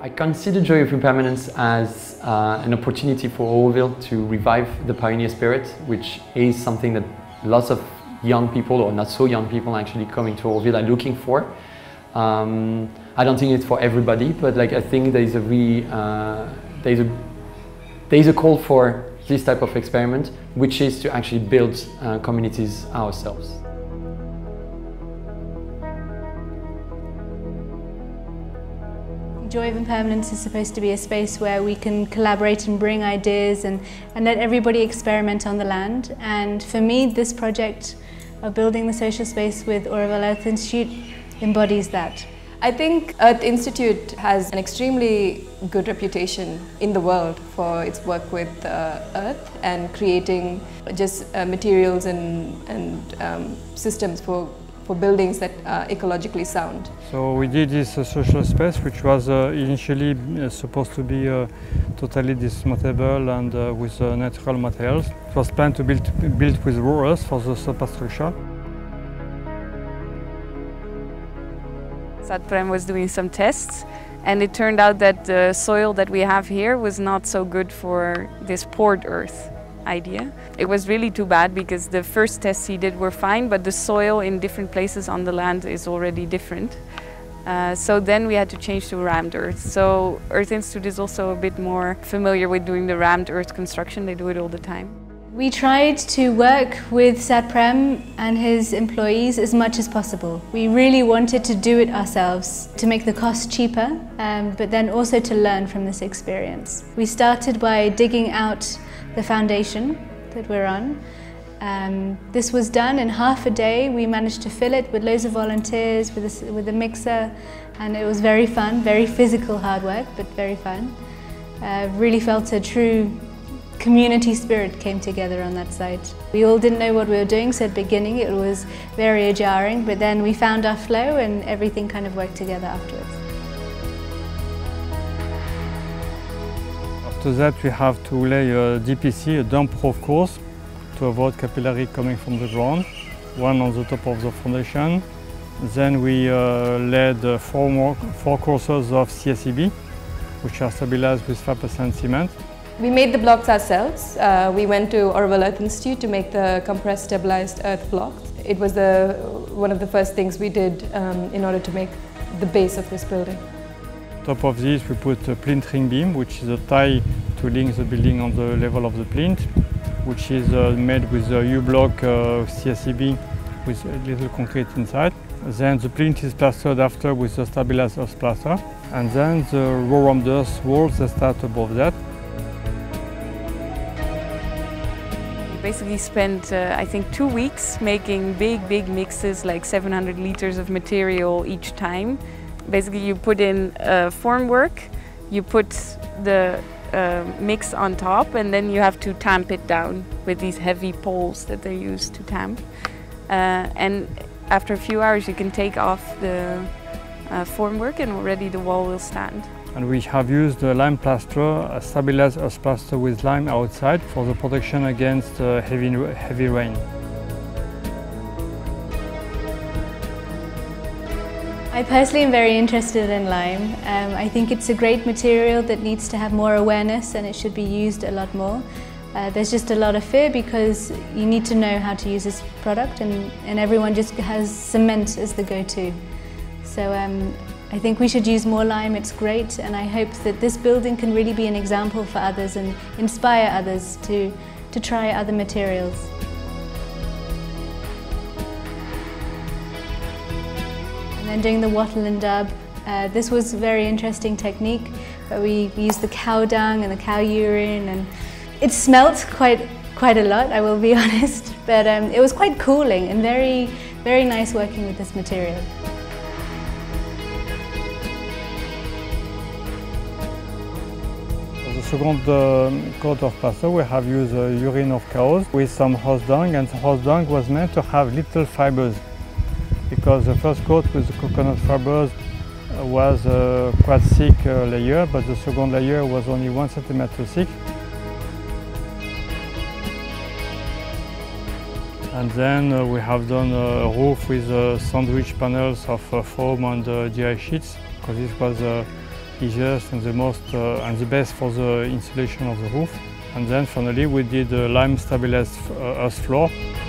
I consider Joy of Impermanence as an opportunity for Auroville to revive the pioneer spirit, which is something that lots of young people, or not so young people, actually coming to Auroville are looking for. I don't think it's for everybody, but like I think there is a call for this type of experiment, which is to actually build communities ourselves. Joy of Impermanence is supposed to be a space where we can collaborate and bring ideas and let everybody experiment on the land. And for me, this project of building the social space with Auroville Earth Institute embodies that. I think Earth Institute has an extremely good reputation in the world for its work with Earth and creating just materials and systems for buildings that are ecologically sound. So we did this social space, which was initially supposed to be totally dismantlable and with natural materials. It was planned to build with Auroras for the superstructure. SatPrem was doing some tests, and it turned out that the soil that we have here was not so good for this poured earth idea. It was really too bad because the first tests he did were fine, but the soil in different places on the land is already different. So then we had to change to rammed earth. So Earth Institute is also a bit more familiar with doing the rammed earth construction. They do it all the time. We tried to work with SatPrem and his employees as much as possible. We really wanted to do it ourselves to make the cost cheaper, but then also to learn from this experience. We started by digging out the foundation that we're on. This was done in half a day. We managed to fill it with loads of volunteers, with a mixer, and it was very fun, very physical hard work, but very fun. Really felt a true community spirit came together on that site. We all didn't know what we were doing, so at the beginning it was very jarring, but then we found our flow and everything kind of worked together afterwards. After that, we have to lay a DPC, a damp-proof course, to avoid capillary coming from the ground, one on the top of the foundation. Then we laid four courses of CSEB, which are stabilized with 5% cement. We made the blocks ourselves. We went to Auroville Earth Institute to make the compressed stabilized earth blocks. It was one of the first things we did in order to make the base of this building. On top of this, we put a plinth ring beam, which is a tie to link the building on the level of the plinth, which is made with a U-block CSEB with a little concrete inside. Then the plinth is plastered after with the stabilized earth plaster. And then the raw-rammed earth walls that start above that. We basically spent, I think, 2 weeks making big mixes, like 700 liters of material each time. Basically, you put in formwork, you put the mix on top, and then you have to tamp it down with these heavy poles that they use to tamp. And after a few hours, you can take off the formwork, and already the wall will stand. And we have used lime plaster, a stabilized earth plaster with lime outside for the protection against heavy rain. I personally am very interested in lime. I think it's a great material that needs to have more awareness and it should be used a lot more. There's just a lot of fear because you need to know how to use this product and everyone just has cement as the go-to. So I think we should use more lime, it's great, and I hope that this building can really be an example for others and inspire others to try other materials. And then doing the wattle and dub, this was a very interesting technique, but we used the cow dung and the cow urine, and it smelt quite a lot, I will be honest, but it was quite cooling and very nice working with this material. For the second coat of plaster, we have used urine of cows with some horse dung, and the horse dung was meant to have little fibers, because the first coat with the coconut fibers was quite thick layer, but the second layer was only 1 centimeter thick. And then we have done a roof with sandwich panels of foam and GI sheets, because this was easiest and the most and the best for the insulation of the roof. And then finally we did a lime stabilized earth floor.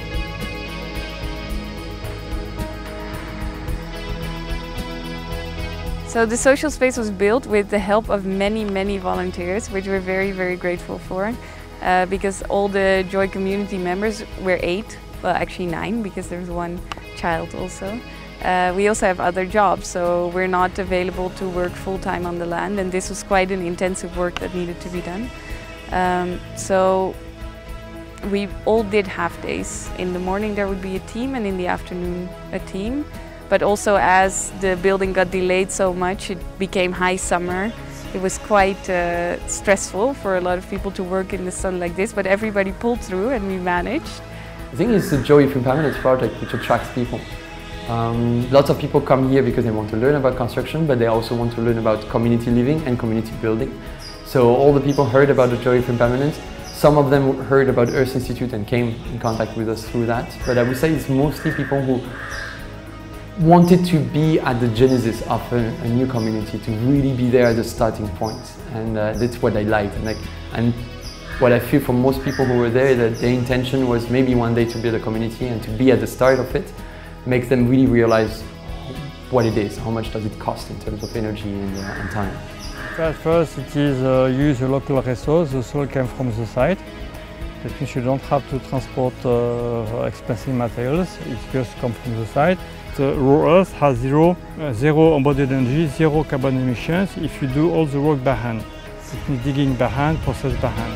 So the social space was built with the help of many volunteers, which we're very grateful for, because all the JOI community members, we're 8, well actually 9 because there's one child also. We also have other jobs, so we're not available to work full-time on the land, and this was quite an intensive work that needed to be done. So we all did half days. In the morning there would be a team and in the afternoon a team. But also as the building got delayed so much, it became high summer. It was quite stressful for a lot of people to work in the sun like this, but everybody pulled through and we managed. I think it's the Joy of Impermanence project which attracts people. Lots of people come here because they want to learn about construction, but they also want to learn about community living and community building. So all the people heard about the Joy of Impermanence. Some of them heard about Earth Institute and came in contact with us through that. But I would say it's mostly people who wanted to be at the genesis of a new community, to really be there at the starting point, and that's what I liked. And what I feel from most people who were there, that their intention was maybe one day to build a community, and to be at the start of it makes them really realize what it is, how much does it cost in terms of energy and time. At first it is use a local resource. The soil came from the site. That means you don't have to transport expensive materials, it just comes from the site. The raw earth has zero embodied energy, 0 carbon emissions if you do all the work by hand. It means digging by hand, process by hand.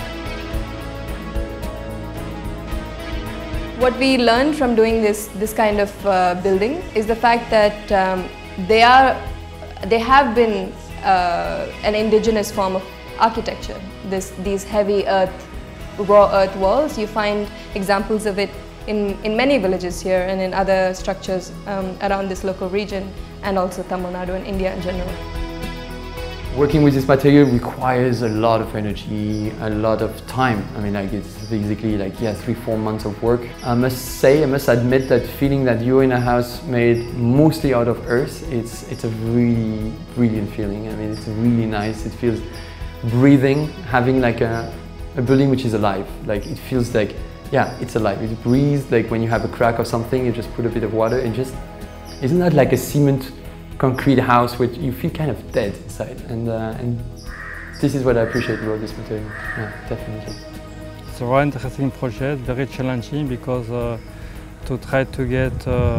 What we learned from doing this kind of building is the fact that they have been an indigenous form of architecture. These heavy raw earth walls, you find examples of it in many villages here and in other structures around this local region, and also Tamil Nadu and India in general. Working with this material requires a lot of energy, a lot of time. I mean, like, it's basically like, yeah, 3-4 months of work. I must admit that feeling that you're in a house made mostly out of earth, it's a really brilliant feeling. I mean, it's really nice. It feels breathing, having like a building which is alive. Like, it feels like, yeah, it's alive. It breathes. Like when you have a crack or something, you just put a bit of water and just, isn't that like a cement concrete house where you feel kind of dead inside? And this is what I appreciate about this material. Yeah, definitely. It's a very interesting project, very challenging, because to try to get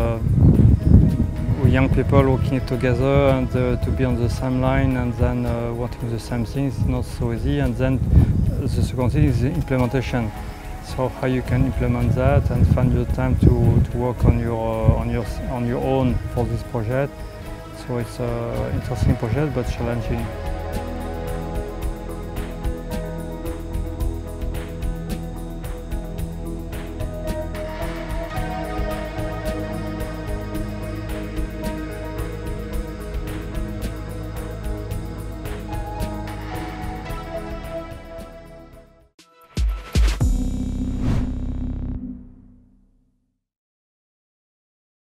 young people working together and to be on the same line and then wanting the same things is not so easy. And then the second thing is the implementation. So how you can implement that and find your time to work on your own for this project. So it's an interesting project but challenging.